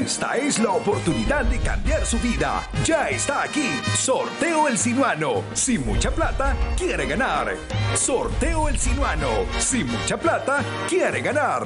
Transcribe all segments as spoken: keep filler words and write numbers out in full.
Esta es la oportunidad de cambiar su vida. Ya está aquí. Sorteo El Sinuano. Si mucha plata, quiere ganar. Sorteo El Sinuano. Si mucha plata, quiere ganar.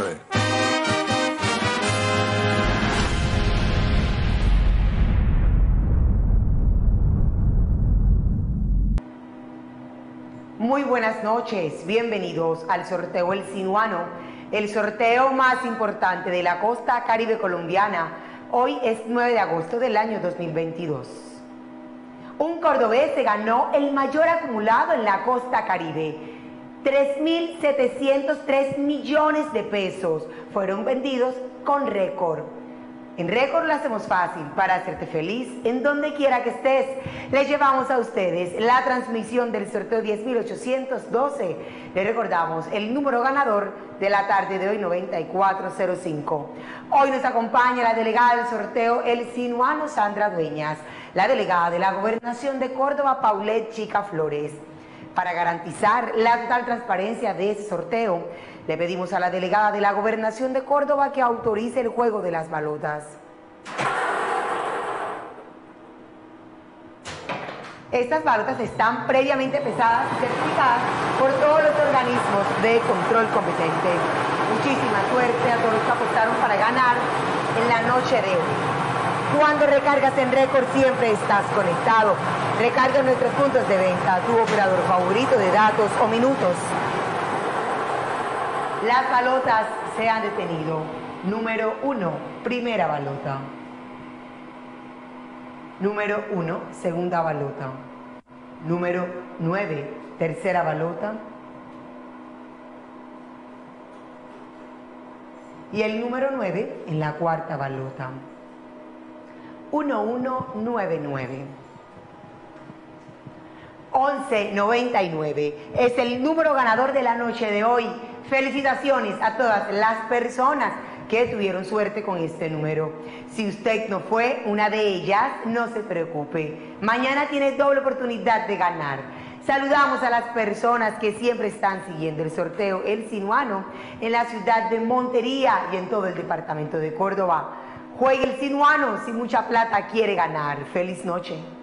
Muy buenas noches, bienvenidos al sorteo El Sinuano, el sorteo más importante de la costa caribe colombiana. Hoy es nueve de agosto del año dos mil veintidós. Un cordobés se ganó el mayor acumulado en la costa caribe. tres mil setecientos tres millones de pesos fueron vendidos con récord. En récord lo hacemos fácil para hacerte feliz en donde quiera que estés. Les llevamos a ustedes la transmisión del sorteo diez mil ochocientos doce. Les recordamos el número ganador de la tarde de hoy, noventa y cuatro cero cinco. Hoy nos acompaña la delegada del sorteo El Sinuano, Sandra Dueñas, la delegada de la Gobernación de Córdoba, Paulette Chica Flores. Para garantizar la total transparencia de ese sorteo, le pedimos a la delegada de la Gobernación de Córdoba que autorice el juego de las balotas. Estas balotas están previamente pesadas y certificadas por todos los organismos de control competente. Muchísima suerte a todos los que apostaron para ganar en la noche de hoy. Cuando recargas en récord siempre estás conectado. Recarga en nuestros puntos de venta, tu operador favorito de datos o minutos. Las balotas se han detenido. Número uno, primera balota. Número uno, segunda balota. Número nueve, tercera balota. Y el número nueve en la cuarta balota. uno uno nueve nueve. once noventa y nueve es el número ganador de la noche de hoy. Felicitaciones a todas las personas que tuvieron suerte con este número. Si usted no fue una de ellas, no se preocupe. Mañana tiene doble oportunidad de ganar. Saludamos a las personas que siempre están siguiendo el sorteo El Sinuano en la ciudad de Montería y en todo el departamento de Córdoba. Juegue El Sinuano, si mucha plata quiere ganar. Feliz noche.